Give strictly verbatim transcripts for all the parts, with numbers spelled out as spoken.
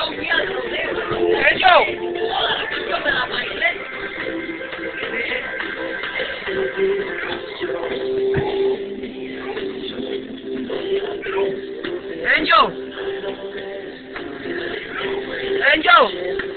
Angel. Angel.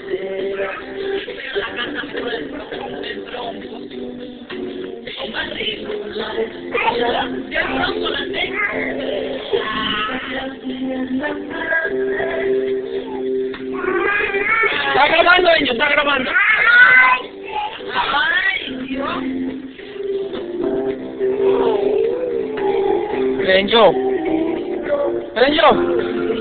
Está grabando, Angel, está grabando. Angel. Angel.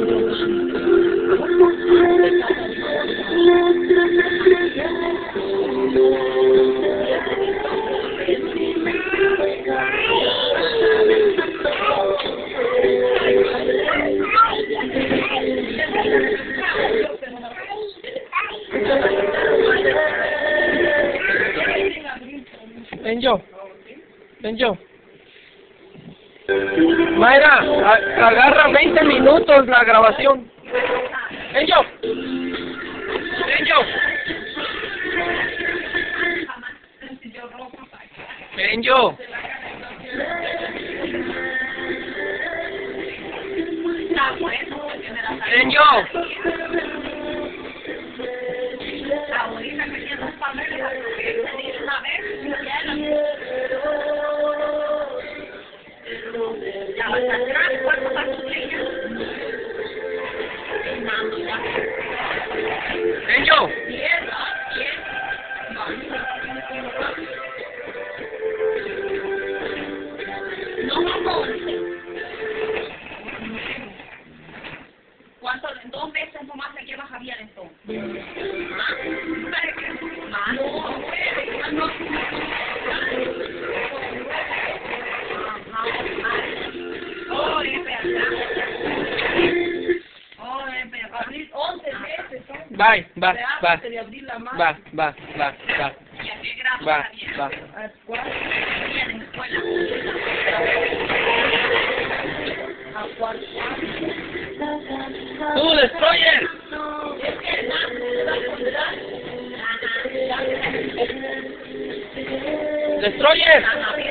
Angel, Angel. Mayra, a- agarra veinte minutos la grabación. Angel. Angel. Angel. Angel. Angel. ¿Cuánto? Dos veces nomás se queda Javier entonces. Oh, es verdad. Oh, es verdad. Abrir once veces. Va, va, va. De abrir la mano. Va, va, va, va. Ya, qué gracias, Va, Javier. va. ¿A en la escuela? ¿A cuál? ¡Tú, Destroyer! ¡Destroyer!